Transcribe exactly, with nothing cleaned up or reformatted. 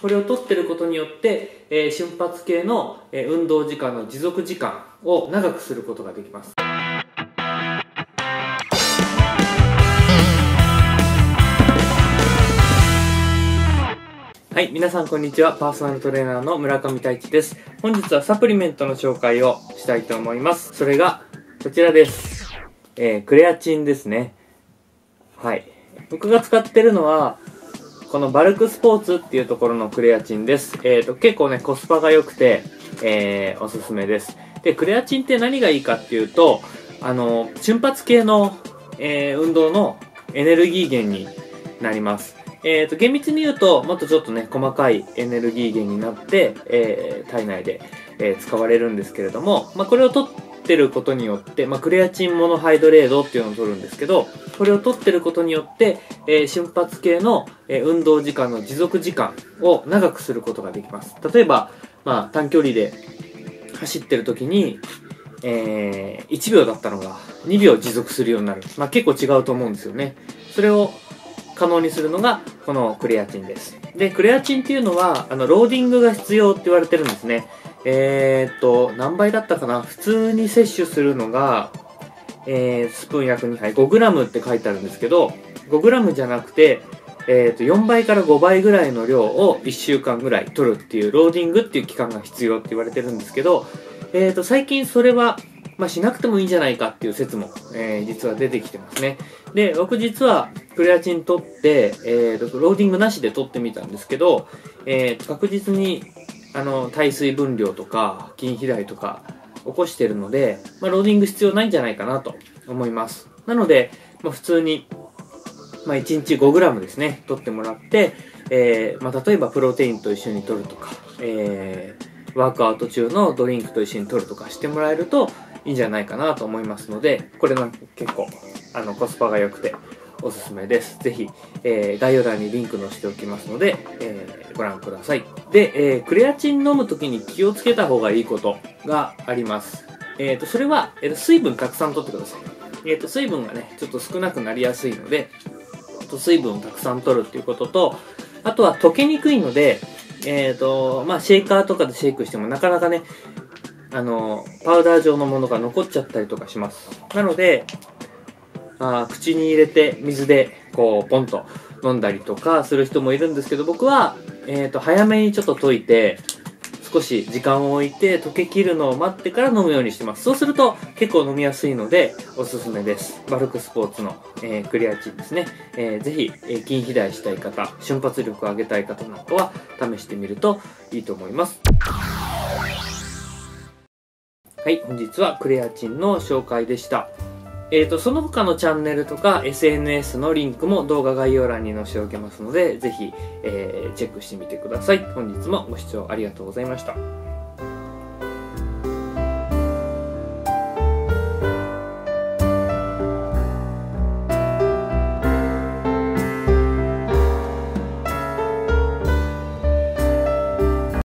これを取ってることによって、えー、瞬発系の、えー、運動時間の持続時間を長くすることができます。はい、皆さんこんにちは。パーソナルトレーナーの村上太一です。本日はサプリメントの紹介をしたいと思います。それがこちらです。えー、クレアチンですね。はい。僕が使ってるのはこのバルクスポーツっていうところのクレアチンです。えーと、結構ね、コスパが良くて、えー、おすすめです。で、クレアチンって何がいいかっていうと、あの、瞬発系の、えー、運動のエネルギー源になります。えーと、厳密に言うと、もっとちょっとね、細かいエネルギー源になって、えー、体内で、えー、使われるんですけれども、まあ、これを取ってることによって、まあ、クレアチンモノハイドレードっていうのを取るんですけど、これを取ってることによって、えー、瞬発系の、えー、運動時間の持続時間を長くすることができます。例えば、まあ、短距離で走ってる時に、えー、いちびょうだったのがにびょう持続するようになる。まあ、結構違うと思うんですよね。それを可能にするのがこのクレアチンです。で、クレアチンっていうのは、あの、ローディングが必要って言われてるんですね。えーっと、何倍だったかな？普通に摂取するのが、えー、スプーン約にはい、ごグラムって書いてあるんですけど、ごグラムじゃなくて、えーと、よんばいからごばいぐらいの量をいっしゅうかんぐらい取るっていう、ローディングっていう期間が必要って言われてるんですけど、えーと、最近それは、まあ、しなくてもいいんじゃないかっていう説も、えー、実は出てきてますね。で、僕実はクレアチン取って、えーと、ローディングなしで取ってみたんですけど、えーと、確実に、あの、耐水分量とか、筋肥大とか、起こしてるので、まあ、ローディング必要ないんじゃないかなと思います。なので、まあ、普通に、まあ、いちにちごグラムですね、取ってもらって、えーまあ、例えばプロテインと一緒に取るとか、えー、ワークアウト中のドリンクと一緒に取るとかしてもらえるといいんじゃないかなと思いますので、これが結構あのコスパが良くておすすめです。ぜひ、えー、概要欄にリンク載せておきますので、えー、ご覧ください。で、えー、クレアチン飲むときに気をつけた方がいいことがあります。えーと、それは、えーと、水分たくさん取ってください。えーと、水分がね、ちょっと少なくなりやすいので、水分をたくさん取るっていうことと、あとは溶けにくいので、えーと、まあ、シェイカーとかでシェイクしてもなかなかね、あの、パウダー状のものが残っちゃったりとかします。なので、あ口に入れて水でこうポンと飲んだりとかする人もいるんですけど、僕は、えーと、早めにちょっと溶いて少し時間を置いて溶けきるのを待ってから飲むようにしてます。そうすると結構飲みやすいのでおすすめです。バルクスポーツの、えー、クレアチンですね。えー、ぜひ、えー、筋肥大したい方、瞬発力を上げたい方なんかは試してみるといいと思います。はい、本日はクレアチンの紹介でした。えーと、その他のチャンネルとか エスエヌエス のリンクも動画概要欄に載せておきますので、ぜひ、えー、チェックしてみてください。本日もご視聴ありがとうございました。